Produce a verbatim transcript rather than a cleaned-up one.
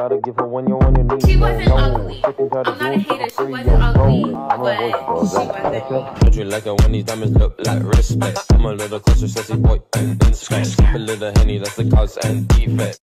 gotta give her when you're on your knees. She wasn't no. ugly. I'm not a hater. She wasn't ugly, but she wasn't. Don't you like it when these diamonds look like respect? Come a little closer, sassy boy, and inspect. Skip a little Henny, that's the cause and defect.